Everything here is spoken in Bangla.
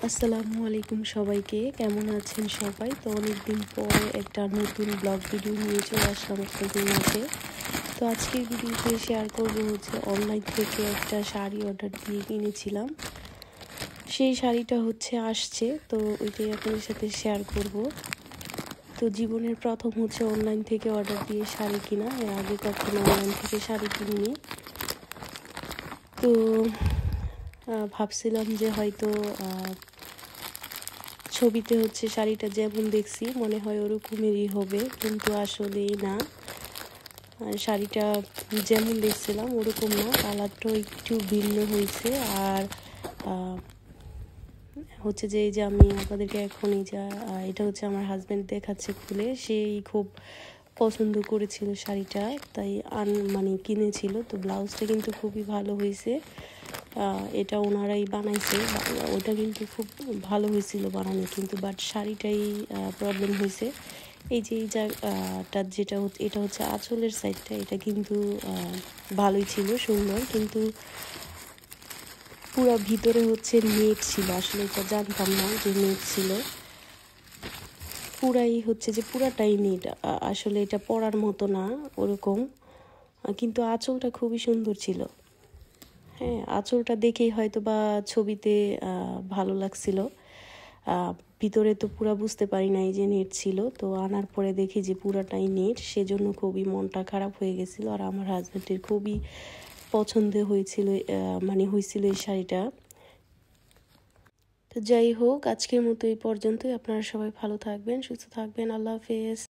আসসালামু আলাইকুম সবাইকে, কেমন আছেন সবাই? তো অনেকদিন পরে একটা নতুন ব্লগ ভিডিও নিয়ে চলে আসলাম আপনাদের মাঝে। তো আজকের ভিডিওতে শেয়ার করব হচ্ছে অনলাইন থেকে একটা শাড়ি অর্ডার দিয়ে কিনেছিলাম। সেই শাড়িটা হচ্ছে আসছে, তো ওইটাই আপনাদের সাথে শেয়ার করব। তো জীবনের প্রথম হচ্ছে অনলাইন থেকে অর্ডার দিয়ে শাড়ি কিনা, এর আগে কখনো অনলাইন থেকে শাড়ি কিনিনি। তো ভাবছিলাম যে হয়তো ছবিতে হচ্ছে শাড়িটা যেমন দেখছি মনে হয় ওরকমেরই হবে, কিন্তু আসলেই না। শাড়িটা যেমন দেখছিলাম ওরকম না, কালারটাও একটু ভিন্ন হয়েছে। আর হচ্ছে যে এই যে আমি আপনাদেরকে এখন এই যে এটা হচ্ছে আমার হাজব্যান্ড দেখাচ্ছে খুলে, সেই খুব পছন্দ করেছিল শাড়িটা, তাই মানে কিনেছিল। তো ব্লাউজটা কিন্তু খুবই ভালো হয়েছে, এটা ওনারাই বানাইছে। ওটা কিন্তু খুব ভালো হয়েছিল বানানো, কিন্তু বাট শাড়িটাই প্রবলেম হয়েছে। এই যে এই জায়গাটা যেটা হচ্ছে, এটা হচ্ছে আঁচলের সাইডটা, এটা কিন্তু ভালোই ছিল, সুন্দর, কিন্তু পুরো ভিতরে হচ্ছে নেট ছিল। আসলে এটা জানতাম না যে নেট ছিল, পুরাই হচ্ছে যে পুরাটাই নেট। আসলে এটা পরার মতো না ওরকম, কিন্তু আঁচলটা খুবই সুন্দর ছিল। হ্যাঁ, আঁচলটা দেখেই হয়তো বা ছবিতে ভালো লাগছিল, ভিতরে তো পুরা বুঝতে পারি নাই যে নেট ছিল। তো আনার পরে দেখি যে পুরাটাই নেট, সেজন্য খুবই মনটা খারাপ হয়ে গেছিলো। আর আমার হাজব্যান্ডের খুবই পছন্দ হয়েছিল, মানে হয়েছিল এই শাড়িটা। তো যাই হোক, আজকের মতো এই পর্যন্তই। আপনারা সবাই ভালো থাকবেন, সুস্থ থাকবেন। আল্লাহ হাফেজ।